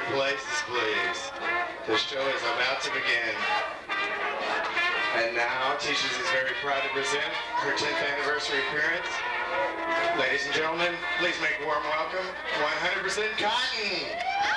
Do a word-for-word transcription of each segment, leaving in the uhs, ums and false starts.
places, please. The show is about to begin. And now, Tisza is very proud to present her tenth anniversary appearance. Ladies and gentlemen, please make a warm welcome, one hundred percent Cotton!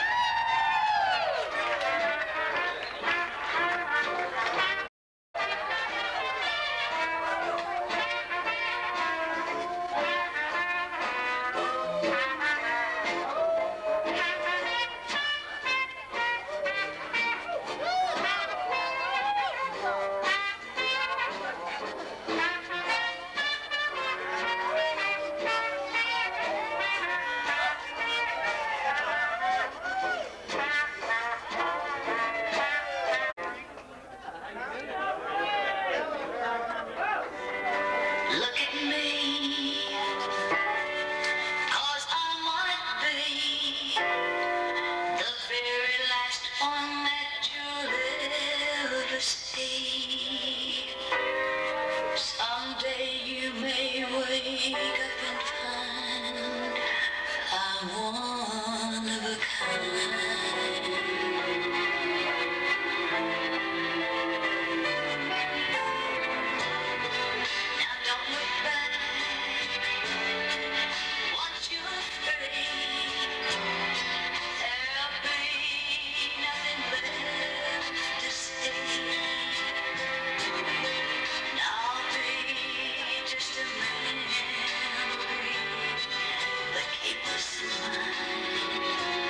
Someday you may wake up and find I'm one of a kind. Now don't look back, once you're afraid, there'll be nothing left to say. Just a memory, but keep us in mind.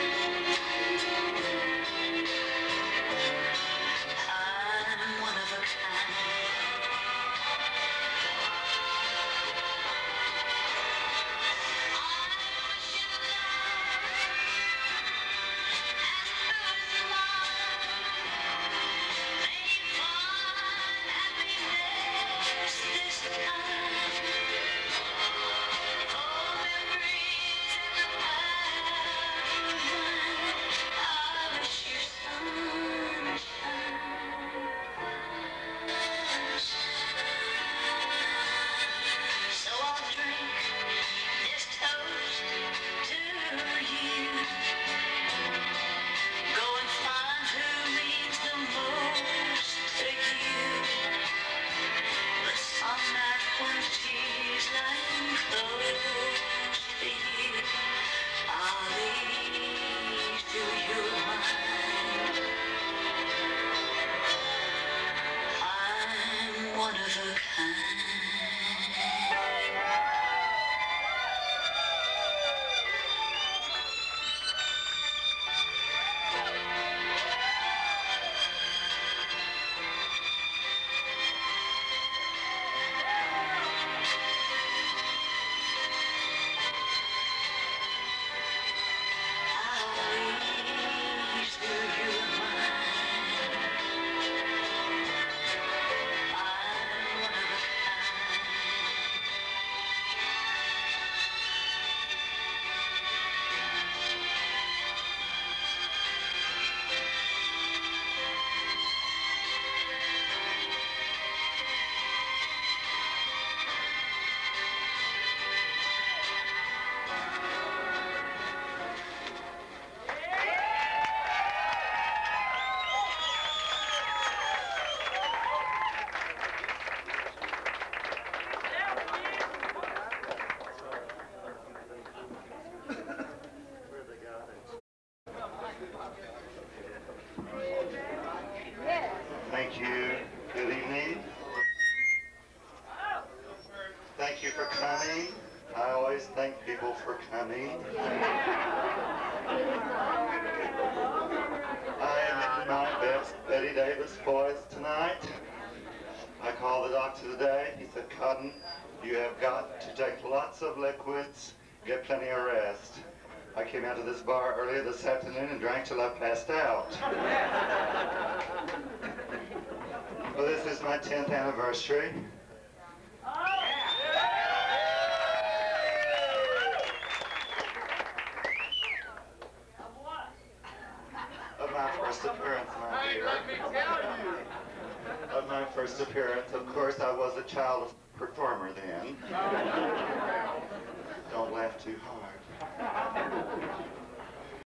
I'm one of a kind. One of a kind. Thank you. Good evening. Thank you for coming. I always thank people for coming. I am in my best Betty Davis voice tonight. I called the doctor today. He said, Cotton, you have got to take lots of liquids, get plenty of rest. I came out to this bar earlier this afternoon and drank till I passed out. Well, this is my tenth anniversary. Of my first appearance, my dear. Of my first appearance. Of course, I was a child performer then. Don't laugh too hard.